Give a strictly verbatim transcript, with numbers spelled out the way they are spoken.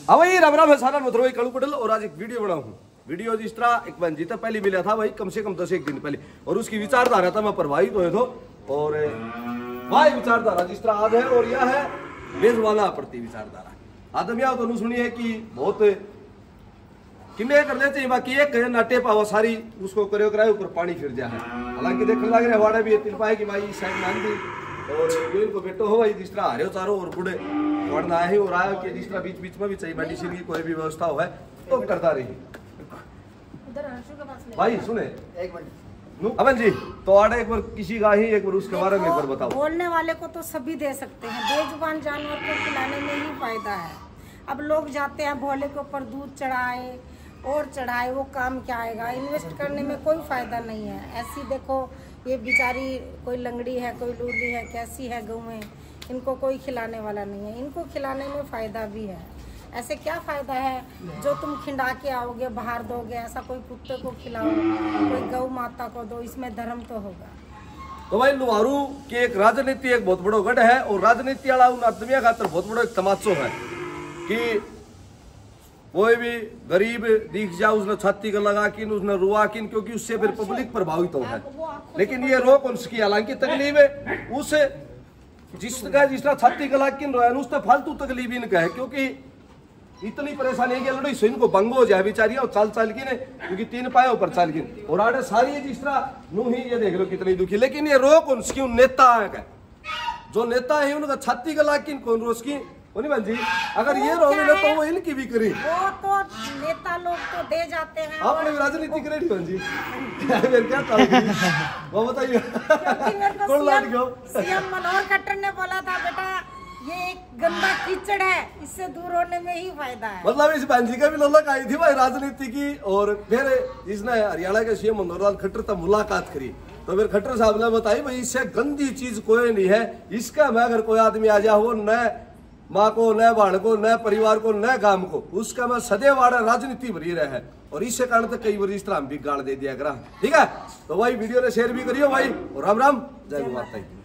हाँ भाई राम राम है सारा मतलब वही कड़ू पटेल और आज एक वीडियो बनाऊँ वीडियो जिस तरह एक बन जीता पहले मिला था भाई कम से कम दस एक दिन पहले और उसकी विचारधारा था मैं प्रभावित हुए तो और भाई विचारधारा जिस तरह आज है और यह है बेजवाना प्रति विचारधारा आदम यह तो सुनी है कि बहुत किन्ने कर लेते हैं बाकी एक नाटे पावा सारी उसको करो कराए ऊपर पानी फिर जा है हालांकि देखने लग रहे वाड़ा भी तिल पाए कि भाई इस साइड मान दी और इनको बेटो हो भाई जिस तरह हरे चारों और बूढ़े पढ़ना है और आया कि जिस तरह बीच बीच में भी चाहिए मेडिसिन की कोई भी व्यवस्था हो है तो करता रही भाई सुने एक मिनट अमन जी तो आड़े एक बार किसी का ही एक बार उसके बारे में एक बार बताओ। बोलने वाले को तो सभी दे सकते हैं, बेजुबान जानवर को खिलाने में ही फायदा है। अब लोग जाते हैं भोले के ऊपर दूध चढ़ाए और चढ़ाए, वो काम क्या आएगा? इन्वेस्ट करने में कोई फायदा नहीं है। ऐसी देखो ये बेचारी कोई लंगड़ी है कोई लूली है, कैसी है गौएं, इनको कोई खिलाने वाला नहीं है। इनको खिलाने में फायदा भी है। ऐसे क्या फायदा है जो तुम खिंडा के आओगे बाहर दोगे? ऐसा कोई कुत्ते को खिलाओ, कोई गौ माता को दो, इसमें धर्म तो होगा। तो भाई लुहारू की एक राजनीति एक बहुत बड़ो गढ़ है और राजनीति वाला उन आदमी खातर बहुत बड़ो एक तमाशो है कि कोई भी गरीब दिख जाए उसने छाती का लगा किन उसने रुआ किन, क्योंकि उससे फिर पब्लिक प्रभावित हो है। लेकिन ये रोक उसकी हालांकि तकलीफ है उस जिसका जिसका छाती का लगा किन रोया उसने फालतू तकलीफ इनका है, क्योंकि इतनी परेशानी है कि लड़ोई सो इनको बंगो हो जाए बेचारियां और चाल चाल की ने क्योंकि तीन पाए ऊपर चाल की और आड़े सारी जिस तरह नू ही ये देख लो कितनी दुखी। लेकिन ये रोक उसकी नेता है जो नेता है उनका छाती का लाग किन कौन रोज की बन जी अगर ये रोग ना तो वो इनकी भी करी वो तो नेता लोग तो दे जाते हैं। आपने राजनीति करेगी बहन जी मेरे क्या चाल वो बताइए कौन लाग गया? सीएम मनोहर खट्टर ने बोला था बेटा ये एक गंदा कीचड़ है, इससे दूर होने में ही फायदा है। मतलब इस बहन जी का भी ललक आई थी भाई राजनीति की और फिर इसने हरियाणा के सीएम मनोहर लाल खट्टर तक मुलाकात करी तो फिर खट्टर साहब ने बताई भाई इससे गंदी चीज कोई नहीं है। इसका मैं अगर कोई आदमी आ जाए वो न माँ को न बाण को न परिवार को न गांव को उसका मैं सदैव आड़ा राजनीति भरी रहे है और इससे कारण तक कई बार इस तरह हम भी गाड़ दे दिया करा। ठीक है तो भाई वीडियो ने शेयर भी करियो भाई और राम राम जय माता।